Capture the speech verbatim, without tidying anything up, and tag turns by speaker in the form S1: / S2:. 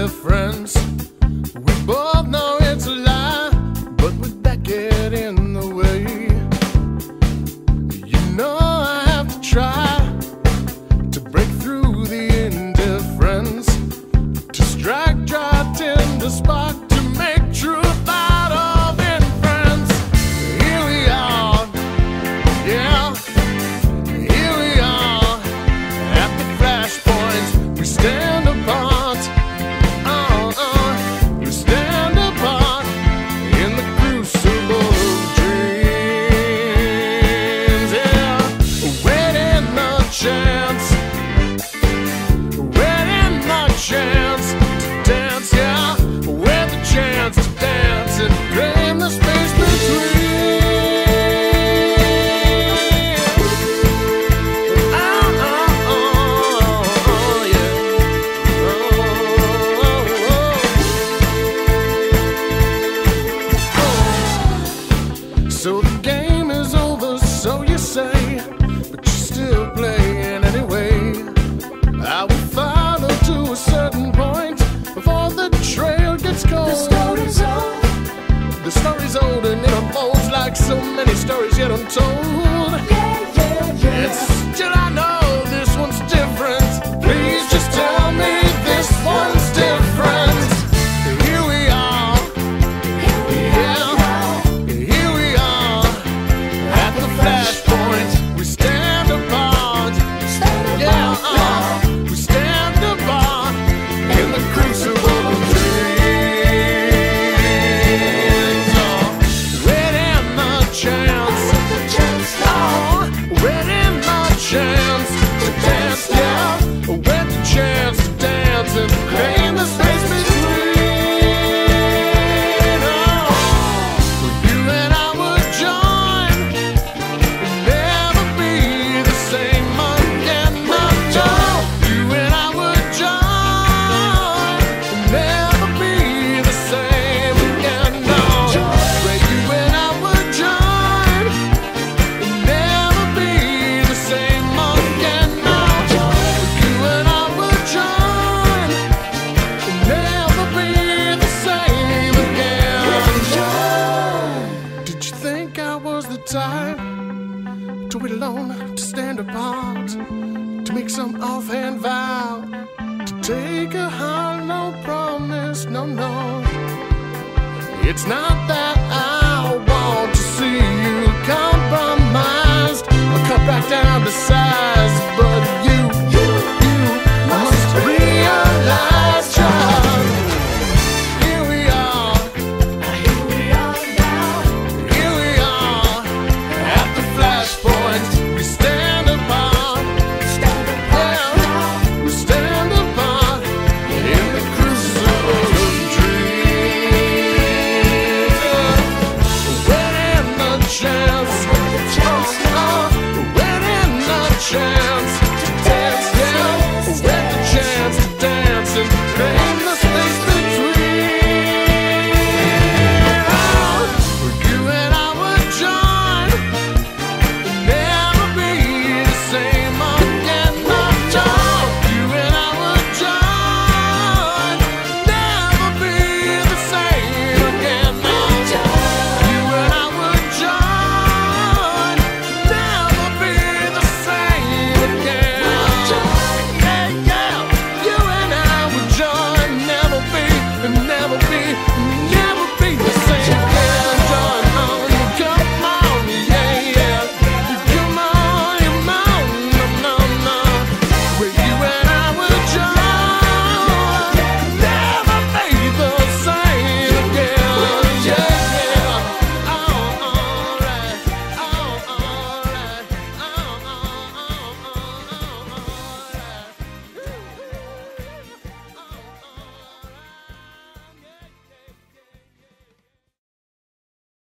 S1: difference. We both know it's a lie, but would that get in the way? You know I have to try to break through the indifference, to strike dry tender spark, to make truth out of inference. Here we are, yeah, here we are, at the flashpoint. We stand apart, uh, uh, we stand apart in the crucible of dreams, yeah, waiting the chance, waiting the chance to dance, yeah, with the chance to dance and claim the space between. Oh, oh, oh, oh, yeah. Oh, oh, oh. So the game is over, so you say, but you're still playing anyway. I will follow to a certain point before the trail gets cold.
S2: The story's old.
S1: The story's old and it unfolds like so many stories yet untold.
S2: Yeah, yeah, yeah.
S1: And still I know this one's different. Please just tell me this one's different. Here we are, yeah, here we are, at the flashpoint. We stand apart, yeah, uh, we stand apart in the crucible of dreams. Oh, waiting the chance, oh, waiting the chance to dance, yeah, with the chance to dance and claim the space between. Oh, you and I would join, never be the same again. No, no, you and I would join, never be the same again. No, where you and I would join, never be the same again. No, you and I would join, never be the same again. Did you think I was the type to be alone, to stand apart, to make some offhand vow, to take a hollow promise? No, no, it's not that I want to see you compromised or cut back down to size.